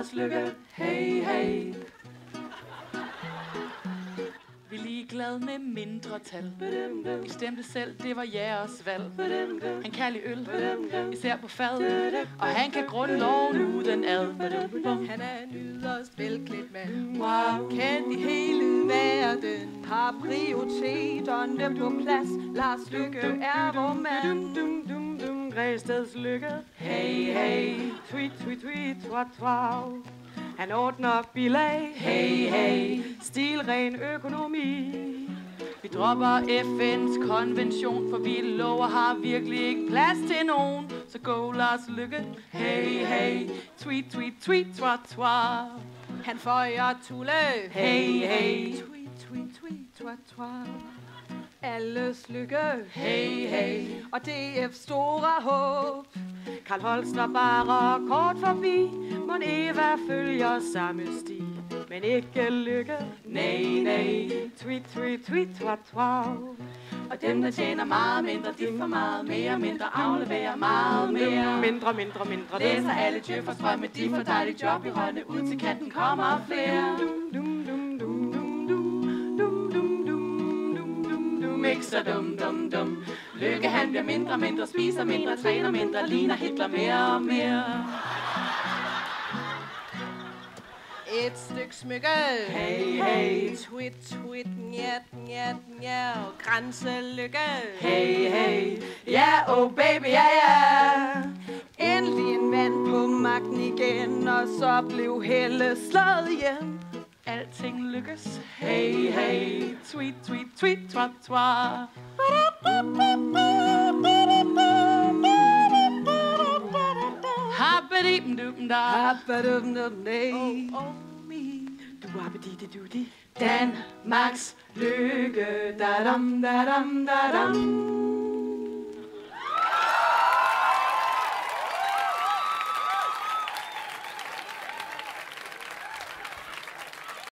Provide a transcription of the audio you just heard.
Lars Løkke, hey, hey. Vi er ligeglade med mindretal. I stemte selv, det var jeres valg. Han kan lide øl, især på fad. Og han kan grundloven uden ad. Han er en yderst velklædt mand. Wow. Kendt i hele verden. Har prioriteterne på plads. Lars Løkke er vor mand. Græsteds Lykke. Hey, hey. Tweet, tweet, tweet, twat, wow. Han ordner bilag. Hey, hey. Stilren økonomi. Vi dropper FN's konvention, for vi lover har virkelig ikke plads til nogen. Så go Lars Løkke, hey, hey. Tweet, tweet, tweet, twat, twat. Han føjer Tulle. Hey, hey. Tweet, tweet, tweet, twat, twat. Alles lykke. Hey, hey. Og DF store håb. Karl Holster bare kort forbi. Mon Eva følger samme sti. Men ikke Lykke. Nej, nej. Tweet, tweet, tweet, twat, wow. Og dem, der tjener meget mindre, de får meget mere. Mindre afleverer meget mere. Mindre, mindre, mindre. Læser alle djøffers drømme, de får dejligt job i hånden. Ud til kanten kommer flere. Mixer dum, dum, dum. Lykke, han bliver mindre, mindre, spiser mindre, træner mindre, ligner Hitler mere og mere. Et stykke smykke. Hey, hey. Tweet, tweet, njat, njat, njat. Grænselykke. Hey, hey. Ja, oh baby, ja, ja. Endelig en mand på magten igen, og så blev Helle slået ihjel. Alting lykkes. Hey, hey. Tweet, tweet, tweet, twat, twat. Habba-dibben-dubben-da. Habba-dum-dum-day. Oh, me. Du-abba-di-di-du-di. Danmarks lykke. Da-dam, da-dam, da-dam.